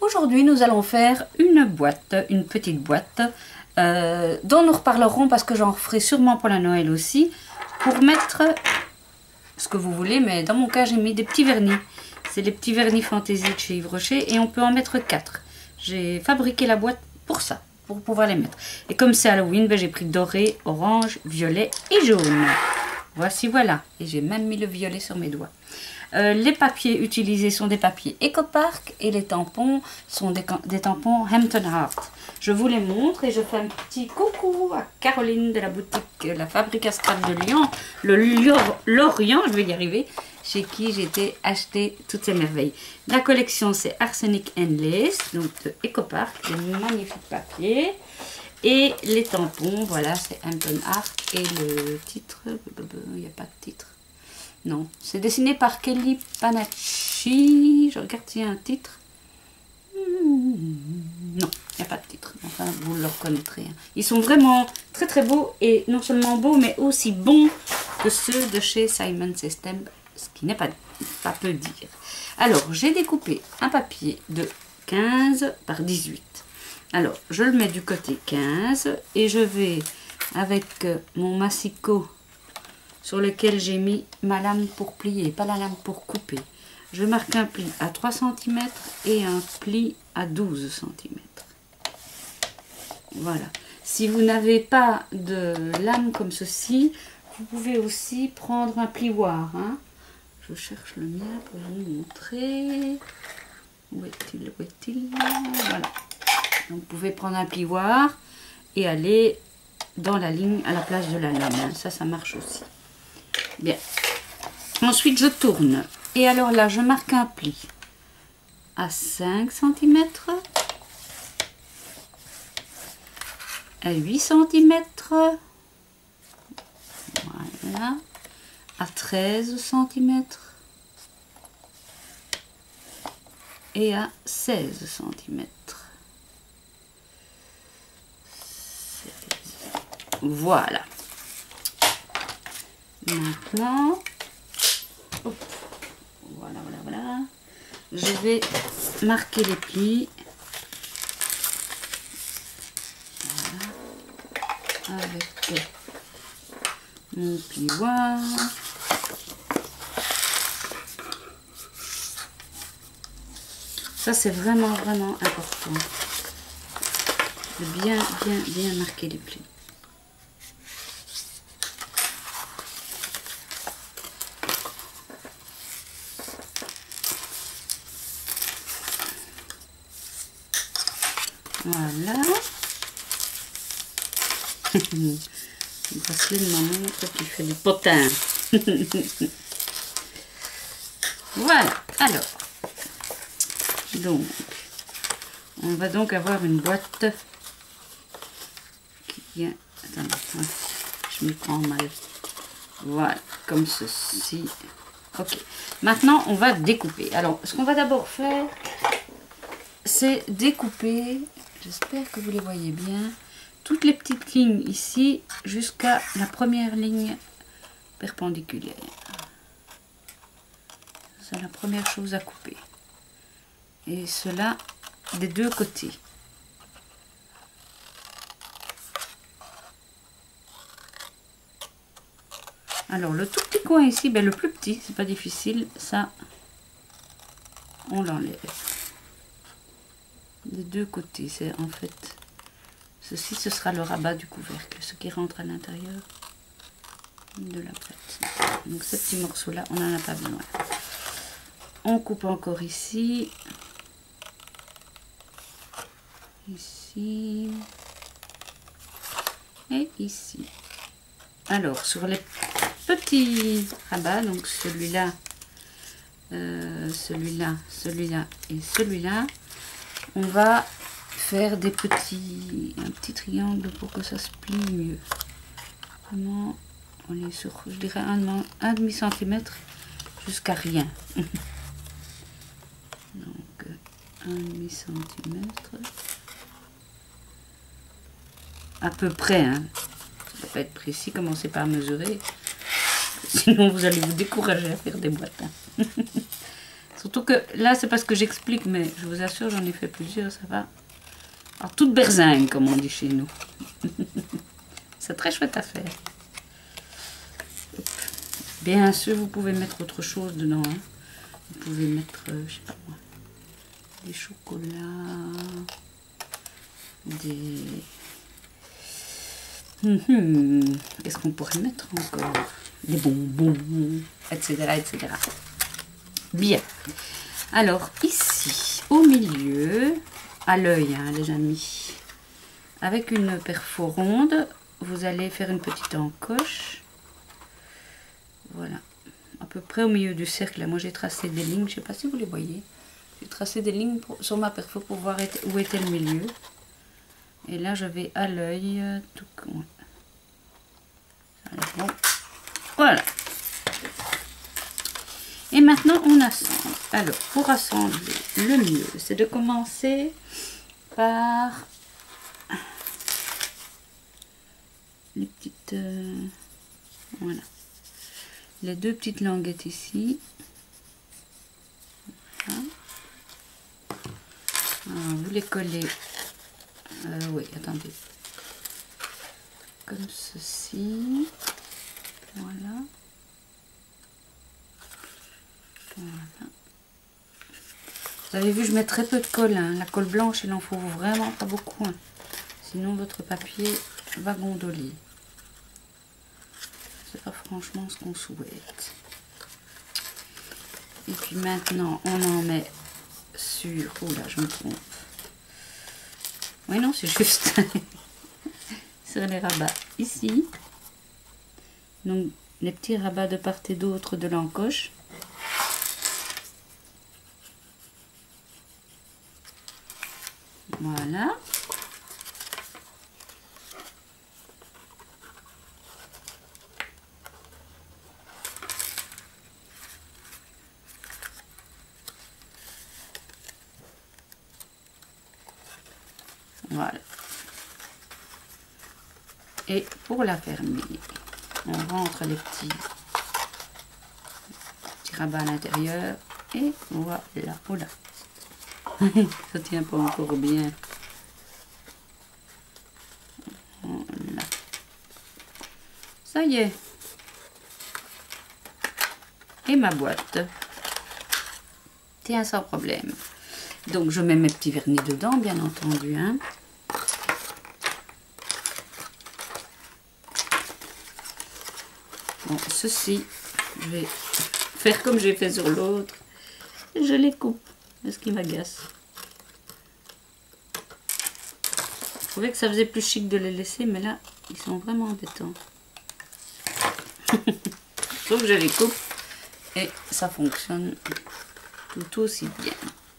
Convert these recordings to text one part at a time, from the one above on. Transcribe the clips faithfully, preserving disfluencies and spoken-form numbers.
aujourd'hui nous allons faire une boîte, une petite boîte euh, dont nous reparlerons parce que j'en ferai sûrement pour la Noël aussi, pour mettre ce que vous voulez, mais dans mon cas j'ai mis des petits vernis. C'est les petits vernis fantaisie de chez Yves Rocher et on peut en mettre quatre. J'ai fabriqué la boîte pour ça, pour pouvoir les mettre. Et comme c'est Halloween, ben, j'ai pris doré, orange, violet et jaune. Voici, voilà. Et j'ai même mis le violet sur mes doigts. Euh, les papiers utilisés sont des papiers Ecopark et les tampons sont des, des tampons Hampton Heart. Je vous les montre et je fais un petit coucou à Caroline de la boutique La Fabrique à Scrap de Lyon, le Lorient, je vais y arriver, chez qui j'ai été acheter toutes ces merveilles. La collection c'est Arsenic and Lace, donc de Ecopark, des magnifiques papiers. Et les tampons, voilà, c'est Hampton Heart et le titre, il n'y a pas de titre. Non, c'est dessiné par Kelly Panacci. Je regarde s'il y a un titre. Non, il n'y a pas de titre. Enfin, vous le reconnaîtrez. Ils sont vraiment très très beaux. Et non seulement beaux, mais aussi bons que ceux de chez Simon System. Ce qui n'est pas, pas peu dire. Alors, j'ai découpé un papier de quinze par dix-huit. Alors, je le mets du côté quinze. Et je vais, avec mon massicot sur lequel j'ai mis ma lame pour plier, pas la lame pour couper. Je marque un pli à trois centimètres et un pli à douze centimètres. Voilà. Si vous n'avez pas de lame comme ceci, vous pouvez aussi prendre un plioir. Hein. Je cherche le mien pour vous montrer. Où est-il? Où est-il? Voilà. Donc, vous pouvez prendre un plioir et aller dans la ligne à la place de la lame. Ça, ça marche aussi. Bien. Ensuite, je tourne. Et alors là, je marque un pli à cinq centimètres, à huit centimètres, voilà, à treize centimètres et à seize centimètres. Voilà. Maintenant, hop, voilà, voilà, voilà. Je vais marquer les plis. Voilà. Avec mon plioir. Ça, c'est vraiment, vraiment important. De bien, bien, bien marquer les plis. Voilà. Le bracelet de ma montre qui fait du potin. Voilà. Alors. Donc. On va donc avoir une boîte qui vient. Attendez. Je me prends mal. Voilà. Comme ceci. Ok. Maintenant, on va découper. Alors, ce qu'on va d'abord faire, c'est découper. J'espère que vous les voyez bien. Toutes les petites lignes ici jusqu'à la première ligne perpendiculaire. C'est la première chose à couper. Et cela des deux côtés. Alors le tout petit coin ici, ben, le plus petit, c'est pas difficile, ça on l'enlève. Des deux côtés, c'est en fait ceci, ce sera le rabat du couvercle, ce qui rentre à l'intérieur de la boîte. Donc ce petit morceau là, on n'en a pas besoin. On coupe encore ici, ici et ici. Alors sur les petits rabats, donc celui-là, euh, celui-là, celui-là et celui-là, on va faire des petits, un petit triangle pour que ça se plie mieux. Vraiment, on est sur, je dirais, un, un demi centimètre jusqu'à rien. Donc, un demi centimètre. À peu près, hein. Ça ne va pas être précis, commencez pas à mesurer. Sinon, vous allez vous décourager à faire des boîtes. Hein. Surtout que là, c'est parce que j'explique, mais je vous assure, j'en ai fait plusieurs, ça va. Alors, toute berzingue, comme on dit chez nous. C'est très chouette à faire. Bien sûr, vous pouvez mettre autre chose dedans. Hein. Vous pouvez mettre, euh, je sais pas moi, des chocolats, des... Hum, qu'est-ce qu'on pourrait mettre encore? Des bonbons, et cetera, et cetera. Bien. Alors, ici, au milieu, à l'œil, hein, les amis, avec une perfo ronde, vous allez faire une petite encoche. Voilà. À peu près au milieu du cercle. Là, moi, j'ai tracé des lignes. Je ne sais pas si vous les voyez. J'ai tracé des lignes pour, sur ma perfo pour voir où était le milieu. Et là, je vais à l'œil. Tout... Bon. Voilà. Et maintenant, on assemble. Alors, pour assembler, le mieux, c'est de commencer par les petites... Euh, voilà. Les deux petites languettes ici. Voilà. Alors, vous les collez. Euh, oui, attendez. Comme ceci. Voilà. Voilà. Vous avez vu, je mets très peu de colle. Hein. La colle blanche, il en faut vraiment pas beaucoup. Hein. Sinon, votre papier va gondoler. C'est pas franchement ce qu'on souhaite. Et puis maintenant, on en met sur... Oh là, je me trompe. Oui, non, c'est juste. Sur les rabats ici. Donc, les petits rabats de part et d'autre de l'encoche. Voilà. Voilà. Et pour la fermer, on rentre les petits, petits rabats à l'intérieur. Et voilà. Oh là. Ça tient pas encore bien. Voilà. Ça y est. Et ma boîte tient sans problème. Donc je mets mes petits vernis dedans, bien entendu. Hein. Bon, ceci, je vais faire comme j'ai fait sur l'autre. Je les coupe. C'est ce qui m'agace. Je trouvais que ça faisait plus chic de les laisser, mais là, ils sont vraiment embêtants. Donc je les coupe et ça fonctionne tout aussi bien.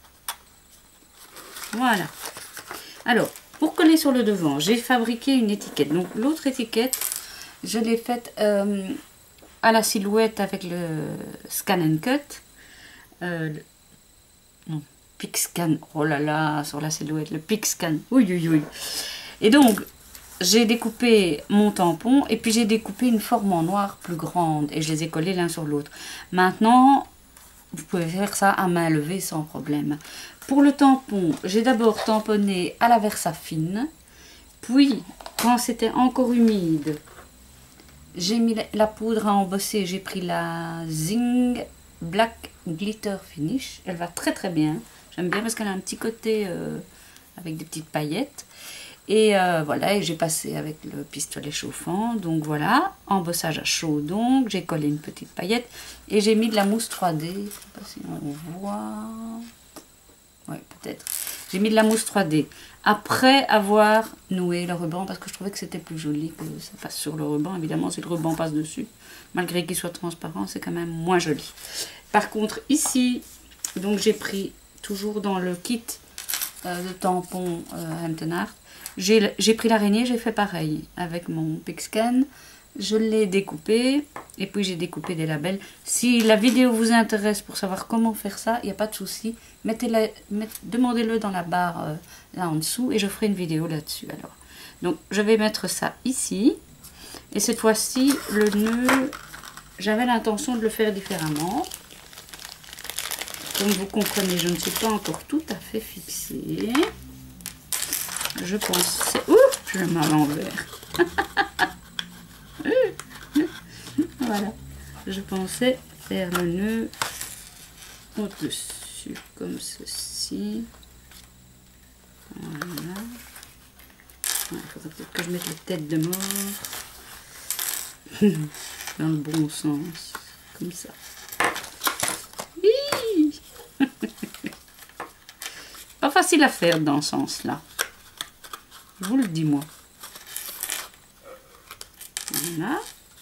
Voilà. Alors, pour coller sur le devant, j'ai fabriqué une étiquette. Donc l'autre étiquette, je l'ai faite euh, à la silhouette avec le Scan and Cut. Euh, non, Pixscan. Oh là là, sur la silhouette, le Pixscan. Oui, oui, oui. Et donc, j'ai découpé mon tampon et puis j'ai découpé une forme en noir plus grande et je les ai collés l'un sur l'autre. Maintenant, vous pouvez faire ça à main levée sans problème. Pour le tampon, j'ai d'abord tamponné à la Versafine. Puis, quand c'était encore humide, j'ai mis la poudre à embosser. J'ai pris la Zing Black Glitter Finish. Elle va très très bien. J'aime bien parce qu'elle a un petit côté euh, avec des petites paillettes. Et euh, voilà, et j'ai passé avec le pistolet chauffant. Donc voilà, embossage à chaud. Donc j'ai collé une petite paillette et j'ai mis de la mousse trois D. Je ne sais pas si on voit. Oui, peut-être. J'ai mis de la mousse trois D après avoir noué le ruban parce que je trouvais que c'était plus joli que ça passe sur le ruban. Évidemment, si le ruban passe dessus, malgré qu'il soit transparent, c'est quand même moins joli. Par contre, ici, donc j'ai pris toujours dans le kit euh, de tampons euh, Hampton Art. J'ai pris l'araignée, j'ai fait pareil avec mon Pixscan. Je l'ai découpé et puis j'ai découpé des labels. Si la vidéo vous intéresse pour savoir comment faire ça, il n'y a pas de souci. Mettez-le, demandez-le dans la barre euh, là en dessous et je ferai une vidéo là-dessus. Alors, donc je vais mettre ça ici. Et cette fois-ci, le nœud, j'avais l'intention de le faire différemment. Comme vous comprenez, je ne suis pas encore tout à fait fixée. Je pensais... Ouh, je le mets à l'envers. Voilà. Je pensais faire le nœud au-dessus, comme ceci. Voilà. Il faudrait peut-être que je mette les têtes de mort dans le bon sens, comme ça. Pas facile à faire dans ce sens-là. Je vous le dis, moi. Voilà.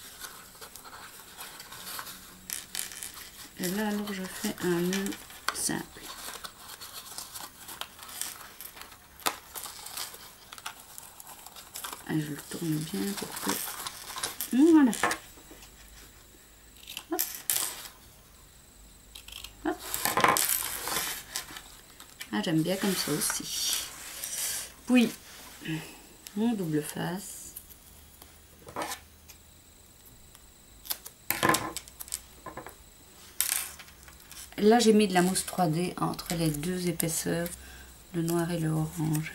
Et là, alors, je fais un nœud simple. Et je le tourne bien pour que... Voilà. Hop. Hop. Ah, j'aime bien comme ça aussi. Puis, mon double face. Là, j'ai mis de la mousse trois D entre les deux épaisseurs, le noir et le orange.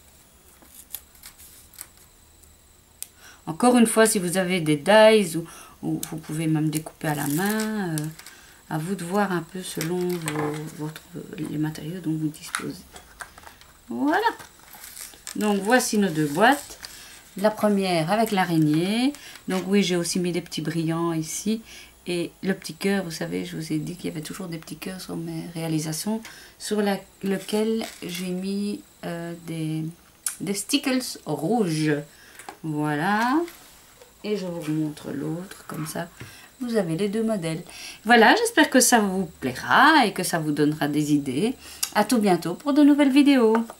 Encore une fois, si vous avez des dies ou, ou vous pouvez même découper à la main, euh, à vous de voir un peu selon vos, votre, les matériaux dont vous disposez. Voilà. Donc, voici nos deux boîtes. La première avec l'araignée. Donc, oui, j'ai aussi mis des petits brillants ici. Et le petit cœur, vous savez, je vous ai dit qu'il y avait toujours des petits cœurs sur mes réalisations, sur la, lequel j'ai mis euh, des, des stickers rouges. Voilà. Et je vous montre l'autre, comme ça, vous avez les deux modèles. Voilà, j'espère que ça vous plaira et que ça vous donnera des idées. À tout bientôt pour de nouvelles vidéos.